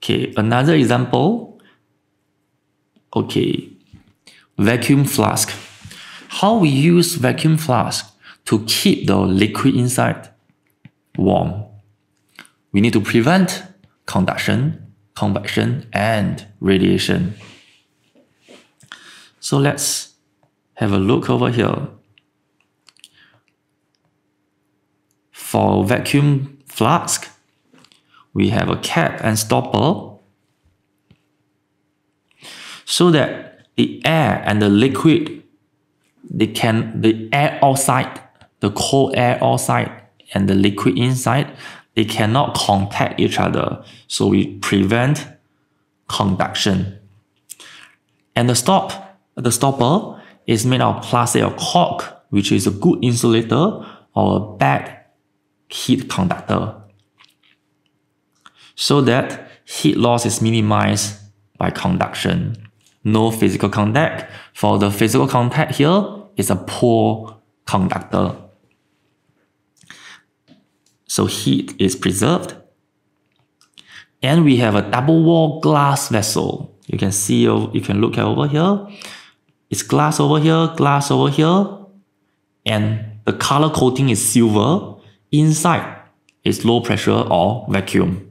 Okay, another example. Okay, vacuum flask. How we use vacuum flask to keep the liquid inside warm? We need to prevent conduction, convection, and radiation. So let's have a look over here. For vacuum flask, we have a cap and stopper so that the air and the liquid, the air outside, the cold air outside and the liquid inside, they cannot contact each other. So we prevent conduction. And the stopper is made of plastic or cork, which is a good insulator or a bad heat conductor, so that heat loss is minimized by conduction. No physical contact. For the physical contact here, is a poor conductor. So heat is preserved. And we have a double wall glass vessel. You can see, you can look at over here. It's glass over here, and the color coating is silver. Inside is low pressure or vacuum.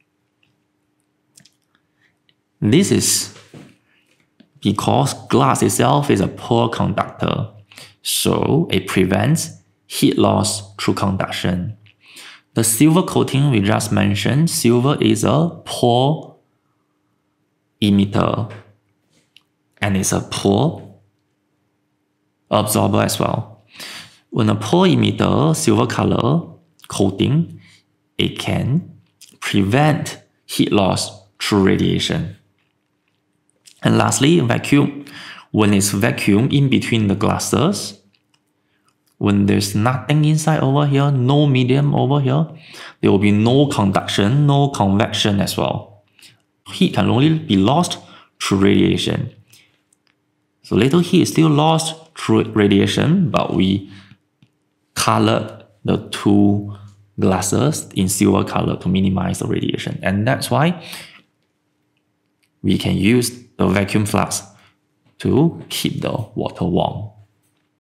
This is because glass itself is a poor conductor, so it prevents heat loss through conduction. The silver coating we just mentioned, silver is a poor emitter and it's a poor absorber as well. When a poor emitter, silver color coating, it can prevent heat loss through radiation. And lastly, vacuum. When it's vacuum in between the glasses, when there's nothing inside over here, no medium over here, there will be no conduction, no convection as well. Heat can only be lost through radiation. So little heat is still lost through radiation, but we colored the two glasses in silver color to minimize the radiation. And that's why we can use the vacuum flask to keep the water warm.